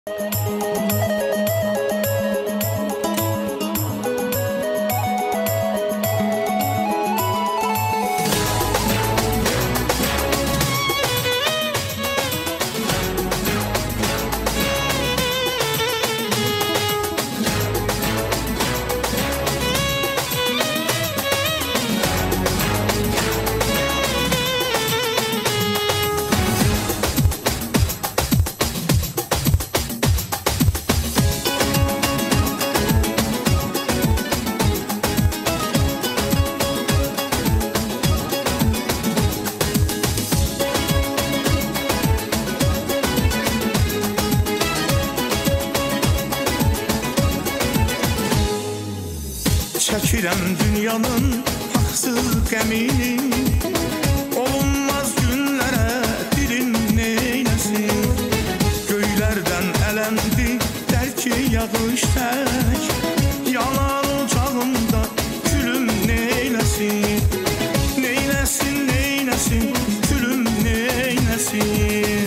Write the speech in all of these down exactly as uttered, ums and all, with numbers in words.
Çəkirəm dünyanın haqsız qəmini, olunmaz günlərə dilim neyləsin. Göylərdən ələndi dərki yağış tək, yanan ocağımda külüm neyləsin. Neyləsin, neyləsin, külüm neyləsin.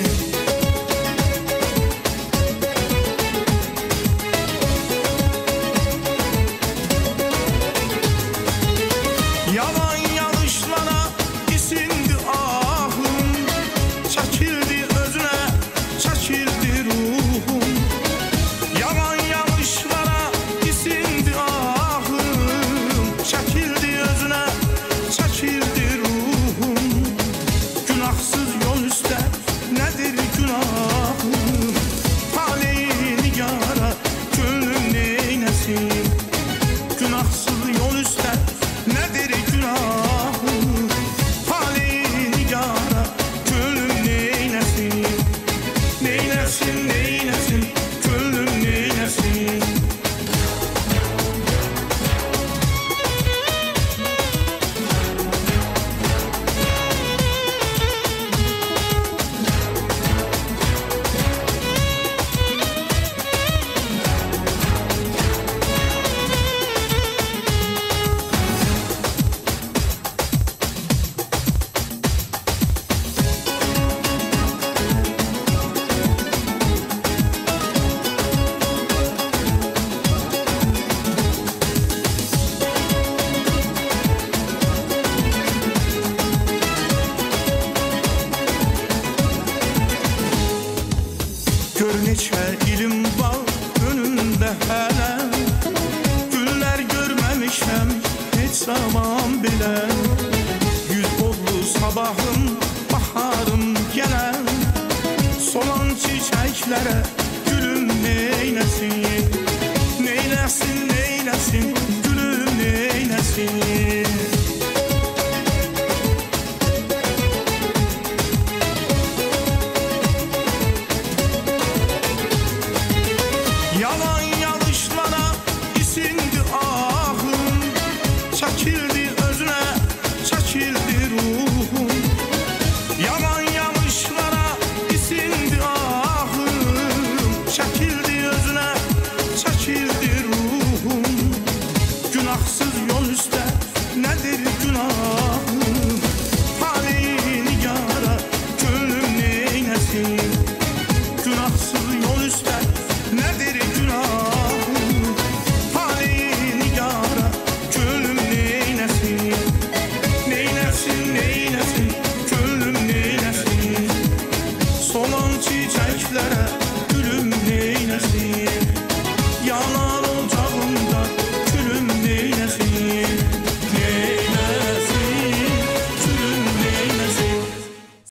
Yalan yanlışlara isindi ahım, çəkildi özünə, çəkildi ruhum. Yalan yanlışlara isindi ahım, çəkildi özünə, çəkildi ruhum. Günahsız yol üstə nədir günahım, taleyi nigara gönlüm neyləsin. Günahsız yol üstə nədir günahım, taleyi nigara gönlüm neyləsin. Neyləsin, neyləsin, gönlüm neyləsin. Gör neçə ilim var önümdə hələ, günlər görməmişəm heç zaman belə. Yüz oldu sabahım, baharım gələn, solan çiçəklərə